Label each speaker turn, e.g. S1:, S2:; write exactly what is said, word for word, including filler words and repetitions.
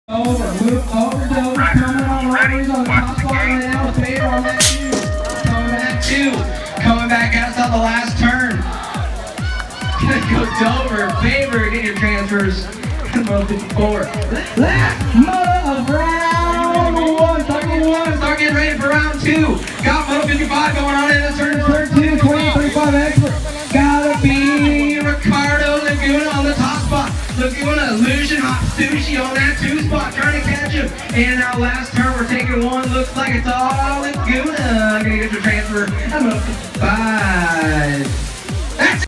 S1: Over, move over, Dover, coming on, Rory's on the top spot right now, Faber on that two, coming back two, coming back at us on the last turn. Gonna go Dover, Faber, get your transfers, Moto fifty-four. Last Moto of round one, start getting one, start getting ready for round two. Got Moto fifty-five going on in this turn, turn two, twenty thirty-five expert. Gotta be Ricardo Laguna on the top spot. Laguna, Illusion, Hot Sushi on that two spot, trying to catch him. And our last turn, we're taking one. Looks like it's all Laguna. Gonna get your transfer. I'm up to five.